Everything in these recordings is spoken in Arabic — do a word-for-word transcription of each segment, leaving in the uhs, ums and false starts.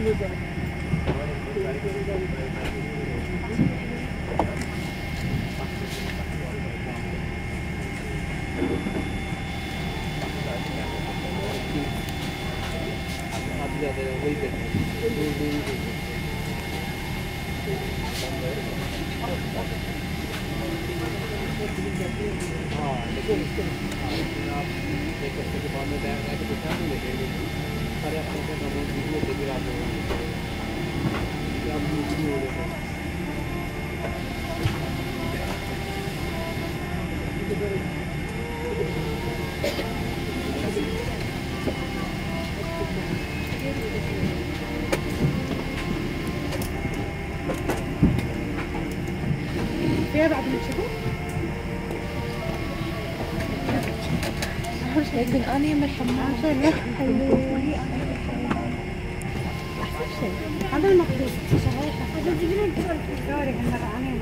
فيها بعد ما تشوفوا لكن أنا يوم الحمام أحسن شيء هذا المقصود صحيح هذا تجينا نقول الدوري هالمرة أنا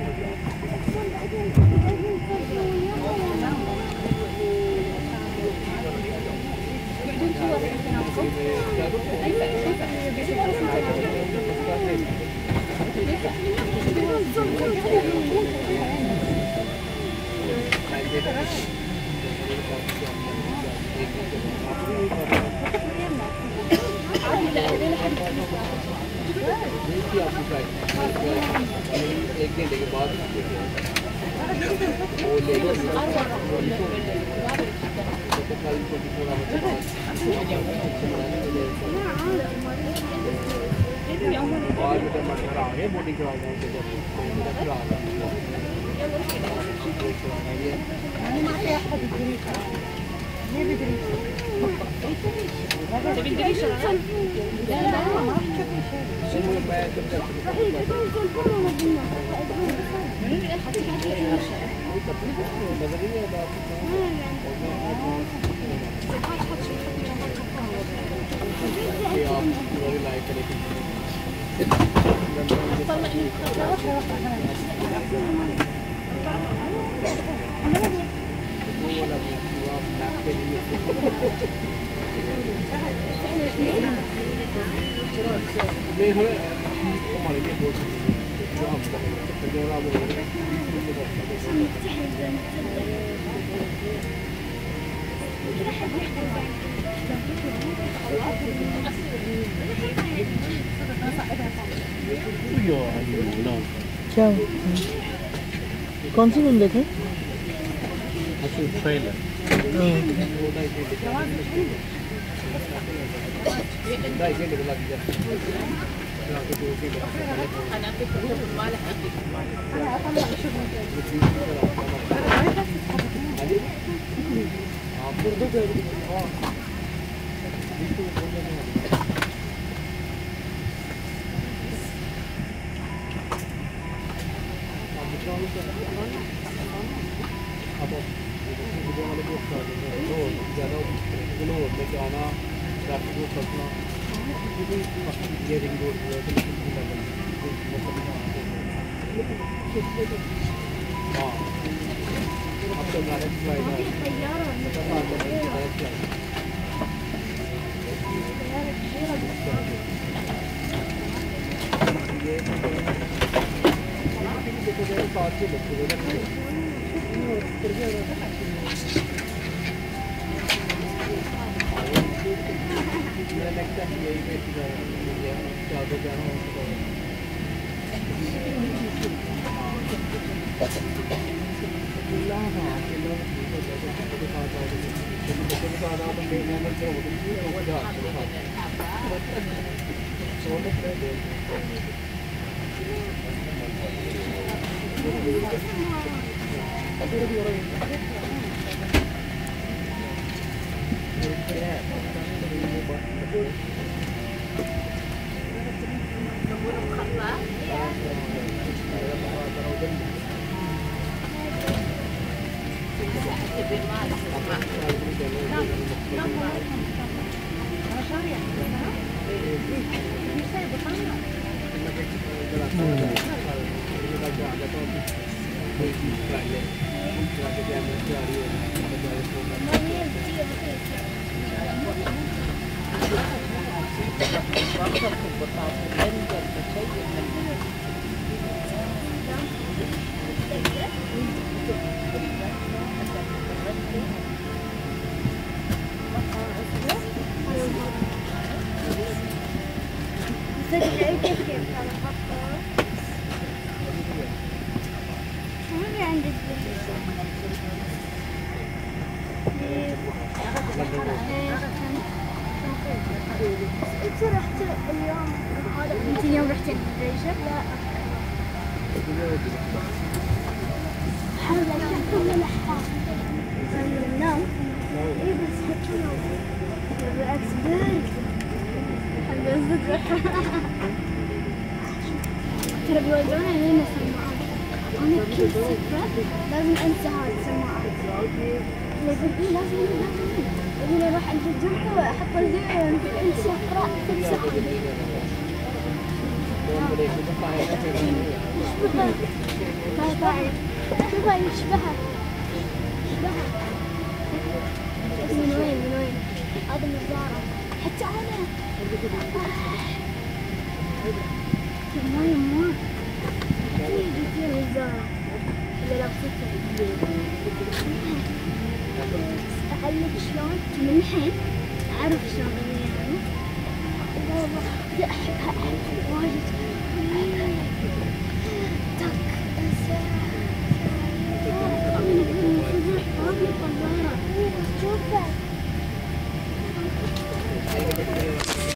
एक घंटे के बाद बोटिंग करा क्या कौन सी फिल्म देखें? ट्रेलर انت رحت اليوم هذا انت اليوم رحت الدرجة؟ لا حاول اشوف اللحظة نام اي بس حكي بالعكس بارد ترى بيوزعونها لنا سماعات انا كل سفرة لازم انسى هاي السماعات لازم ايه لازم لازم يقول اروح عند الجمعة واحط الزين انسى اقرا كل ساعة يشبهها شوفها يشبهها يشبهها من وين من وين هذا النظارة حتى انا ما يما تيجي كثير النظارة اللي لابستها أعلق شلون من الحين أعرف شلون يعني والله أحبها أحبها واجد